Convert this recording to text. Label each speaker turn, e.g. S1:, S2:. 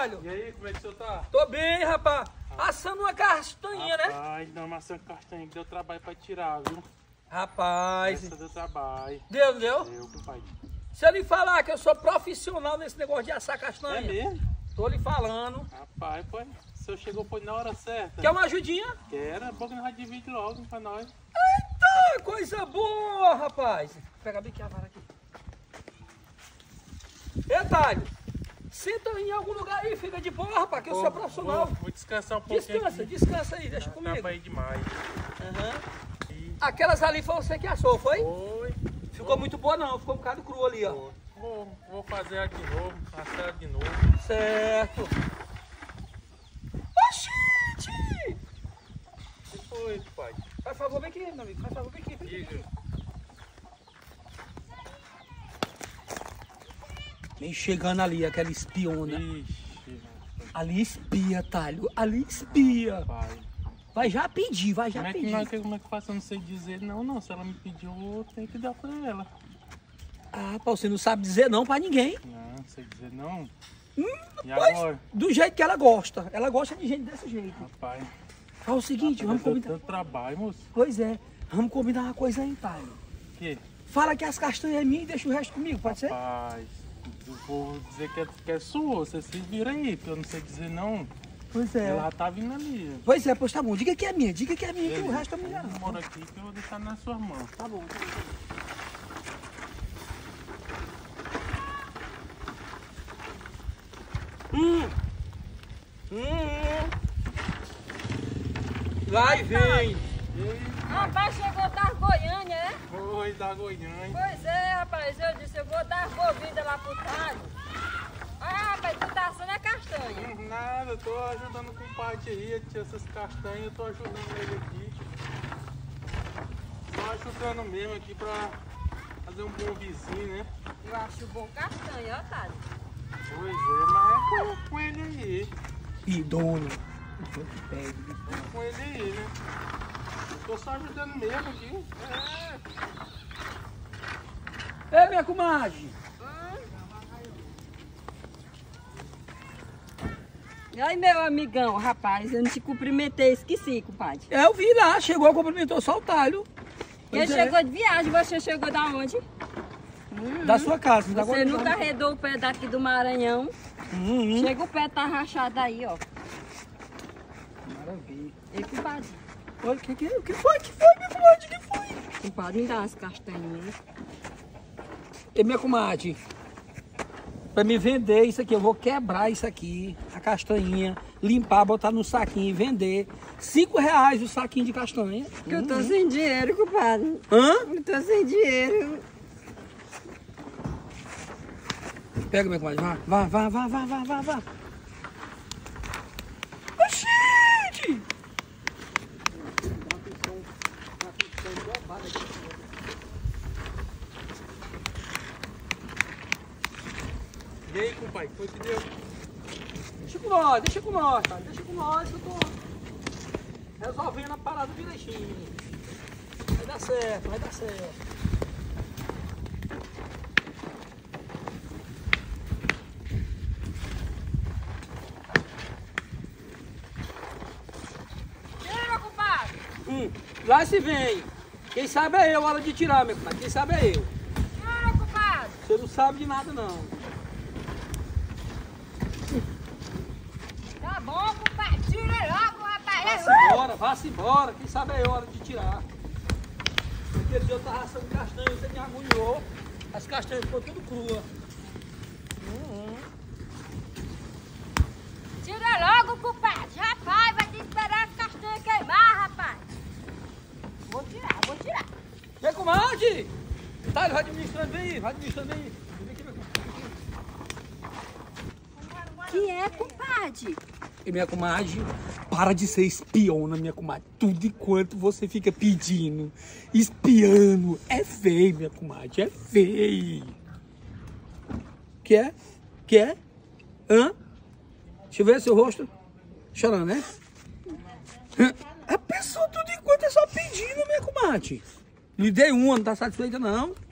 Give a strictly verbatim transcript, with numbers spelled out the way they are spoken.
S1: Talho?
S2: E aí, como é que o senhor tá?
S1: Tô bem, rapaz. Assando uma castanha, né?
S2: Ai, não, maçã castanha que deu trabalho pra tirar, viu?
S1: Rapaz.
S2: Essa deu trabalho.
S1: Deu, deu?
S2: Deu, compadre.
S1: Se eu lhe falar que eu sou profissional nesse negócio de assar castanha.
S2: É mesmo?
S1: Tô lhe falando.
S2: Rapaz, pô, o senhor chegou foi na hora certa.
S1: Quer uma ajudinha?
S2: Quero, é bom que nós vamos dividir logo pra nós.
S1: Eita, coisa boa, rapaz. Pega bem aqui a vara aqui. Ei, Talho, senta em algum lugar aí, fica de boa, rapaz, que eu sou profissional.
S2: Vou, vou descansar um pouquinho.
S1: Descansa,
S2: aqui.
S1: descansa aí, deixa comigo.
S2: Trabalhei demais.
S1: Uhum.
S2: E...
S1: Aquelas ali foi você que assou, foi?
S2: Foi.
S1: Ficou muito boa não, ficou um bocado cru ali, ó.
S2: Vou, vou fazer ela de novo, assar ela de novo.
S1: Certo. Oxente!
S2: O que foi, pai?
S1: Faz favor, vem aqui, meu amigo, faz favor, vem aqui, vem aqui.
S2: Diga.
S1: Vem chegando ali, aquela espiona.
S2: Ixi,
S1: Ali espia, Talho, ali espia.
S2: pai.
S1: Vai já pedir, vai já
S2: Como é que,
S1: pedir.
S2: como é que- como é que eu faço? Eu não sei dizer não, não. Se ela me pediu, eu vou ter que dar pra ela.
S1: Ah, pô, você não sabe dizer não pra ninguém.
S2: Não, não sei dizer não.
S1: Hum,
S2: E
S1: pois,
S2: agora?
S1: do jeito que ela gosta. Ela gosta de gente desse jeito.
S2: Rapaz,
S1: Fala o seguinte, vamos
S2: deu
S1: combinar.
S2: tanto trabalho, moço.
S1: Pois é, vamos combinar uma coisa aí, Talho.
S2: O quê?
S1: Fala que as castanhas é minha e deixa o resto comigo, pode ser?
S2: Rapaz, eu vou dizer que é, que é sua, você se vira aí, porque eu não sei dizer não.
S1: Pois é.
S2: Ela tá vindo ali.
S1: Pois é, pois tá bom. Diga que é minha, diga que é minha, que o
S2: Beleza.
S1: resto é minha.
S2: Eu moro aqui que eu vou deixar nas suas mãos.
S1: Tá bom, tá bom. Hum. Hum. Vai, vem.
S3: Rapaz, chegou da Goiânia, é?
S2: Oi, da Goiânia.
S3: Pois é, rapaz, eu disse, eu vou dar boa-vinda lá pro Talho. Ah, rapaz, tu tá assando a castanha.
S2: Hum, Nada, eu tô ajudando o compadre aí, tia, essas castanhas, eu tô ajudando ele aqui. Só ajudando mesmo aqui pra fazer um bom vizinho, né?
S3: Eu acho bom castanha, ó, Talho.
S2: Pois é, mas é com, com ele aí.
S1: E dono.
S2: É com ele aí, né? Eu tô só ajudando mesmo aqui. É.
S1: Ei, minha comadre.
S3: Oi, meu amigão, rapaz, eu não te cumprimentei, esqueci, compadre.
S1: É, eu vi lá, chegou, cumprimentou só o Talho.
S3: Ele
S1: Pois é.
S3: chegou de viagem, você chegou da onde?
S1: Da sua casa. da
S3: Você
S1: Guarda-
S3: nunca arredou o pé daqui do Maranhão.
S1: Uhum.
S3: Chega o pé, tá rachado aí, ó.
S1: Maravilha.
S3: E compadre,
S1: Olha, o que, que, o que foi? que foi, minha comadre? O que foi?
S3: compadre, me dá umas castanhas.
S1: E minha comadre, pra me vender isso aqui, eu vou quebrar isso aqui, a castanhinha, limpar, botar no saquinho e vender. Cinco reais o saquinho de castanha.
S3: Porque eu tô sem dinheiro, compadre.
S1: Hã?
S3: Eu tô sem dinheiro.
S1: Pega, minha comadre, vá, vá, vá, vá, vá, vá, vá. Oxente!
S2: E aí, compadre, foi que deu?
S1: Deixa com nós, deixa com nós, cara. Deixa com nós que eu tô resolvendo a parada direitinho. Vai dar certo, vai dar certo.
S3: Tira, compadre.
S1: Hum, lá se vem. Quem sabe é eu, hora de tirar, meu pai. Quem sabe é eu.
S3: Tira, compadre.
S1: Você não sabe de nada, não.
S3: Tá bom, compadre. Tira logo, rapaz.
S1: Vá-se embora, vá-se embora. Quem sabe é eu, hora de tirar. Aquele dia eu tava assando castanha, você me agulhou. As castanhas ficou tudo crua. Uhum.
S3: Tira logo, compadre. Rapaz, vai ter que esperar as castanhas queimar, rapaz. Vou tirar, vou tirar.
S1: Vem, comadre! Tá, vai administrando aí, vai administrando aí. Vem aqui, meu comadre.
S3: Que é, compadre?
S1: E minha comadre, para de ser espiona, minha comadre. Tudo enquanto você fica pedindo, espiando. É feio, minha comadre, é feio. Quer? Quer? Hã? Deixa eu ver seu rosto. Chorando, né? Hã? A pessoa tudo enquanto é só pedindo, minha comadre. Lhe dei uma, não tá satisfeita não.